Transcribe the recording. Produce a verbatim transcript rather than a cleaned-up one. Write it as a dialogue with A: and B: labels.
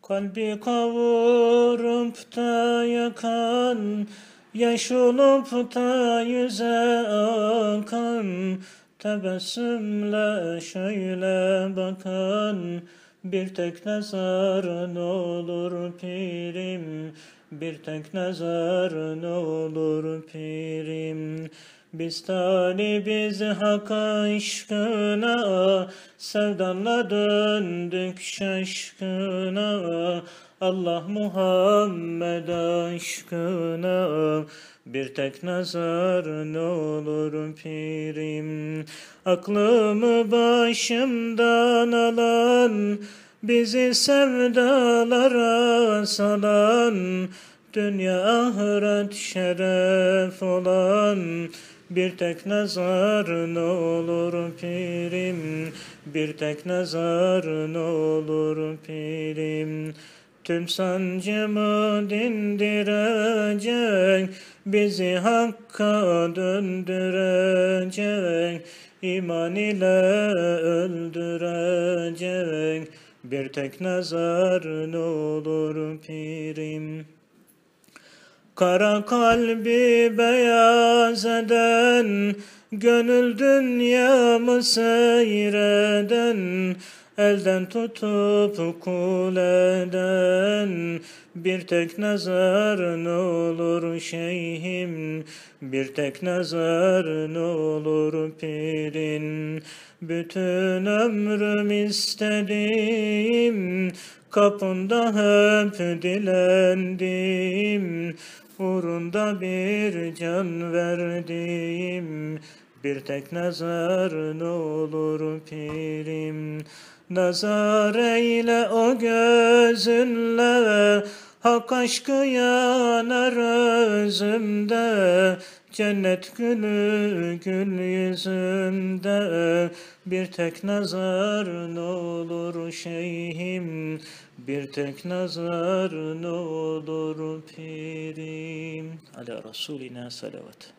A: Kalbi kavurup da yakan, yaş olup da yüze akan, tebessümle şöyle bakan, bir tek nazarın olur pirim, bir tek nazarın olur pirim. Biz talibiz hak aşkına, sevdanla döndük şaşkına, Allah Muhammed aşkına, bir tek nazarın olur pirim. Aklımı başımdan alan, bizi sevdalara salan, dünya ahiret şeref olan, bir tek nazarın olur pirim, bir tek nazarın olur pirim. Tüm sancımı dindirecek, bizi hakka döndürecek, iman ile öldürecek, bir tek nazarın olur pirim. Kara kalbi beyaz eden, gönül dünyamı seyreden, elden tutup kul eden, bir tek nazarın olur şeyhim, bir tek nazarın olur pirin. Bütün ömrüm istediğim, kapında hep dilendim, uğrunda bir can verdim, bir tek nazarın olur pirim. Nazar eyle o gözünle, hak aşkı yanar özümde, cennet gülü gül yüzünde, bir tek nazarın olur şeyhim, bir tek nazarın olur pirim. Ala Resulina salavat.